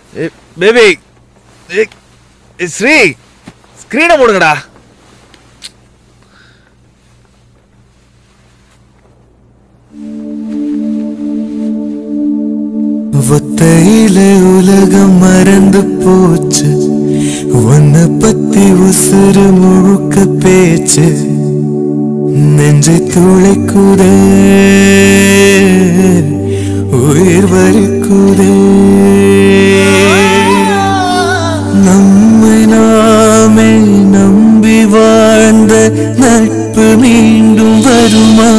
Baby Sri ஸ்கிரீனை போடுங்கடா. ஒத்தையில உலகம் மறந்து போச்சு, உன்னை பத்தி உசுறு முழுக்க பேச்சு, நெஞ்சை துளைக்குதே உயிர் வலிக்குதே. நம்மை நாமே நம்பி வாழ்ந்த நட்பு மீண்டும் வருமா?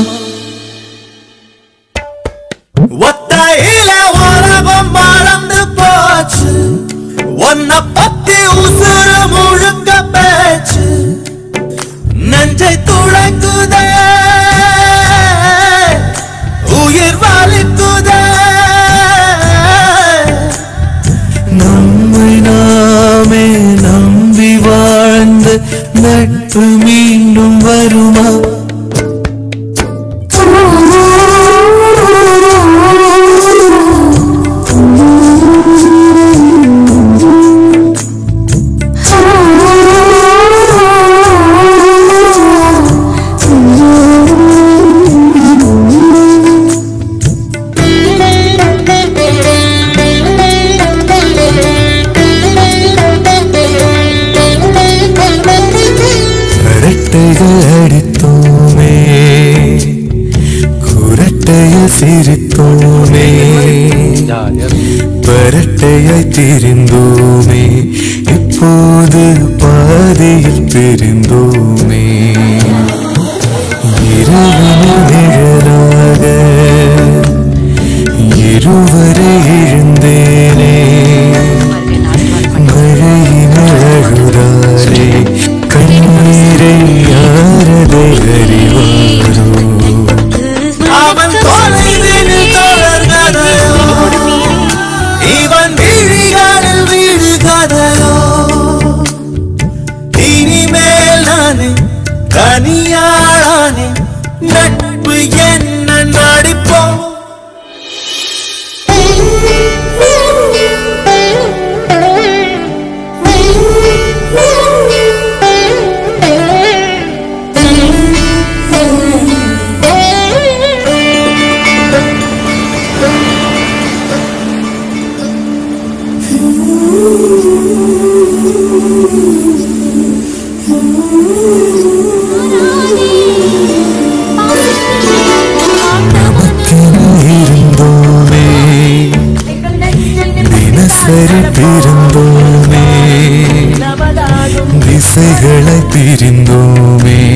ஒத்தையில உலகம் மறந்து போச்சு, உன்னை பத்தி உசுறு முழுக்க பேச்சு, நெஞ்சை துளைக்குதே உயிர் வலிக்குதே. நம்மை நாமே நம்பி வாழ்ந்த நட்பு மீண்டும் வருமா? அடித்தோமே குரட்டைய சிரித்தோமே, பரட்டையாய் திரிந்தோமே, இப்போது பாதையில் பிரிந்தோமே. இரவினில் நிழலாக இருவரை எழுந்தேனே, மழையினில் அழுதாரே கண்ணீரை யாரதை அறிவாரோ? அவன் தொலைவில் தொடர்கதையோ, இவன் விழிகளில் வீடு கதையோ? இனிமேல் நானே தனியாளானே, நட்பு என்ன நடிப்போம்? தினசரி பிரிந்தோமே, திசைகளை பிரிந்தோமே,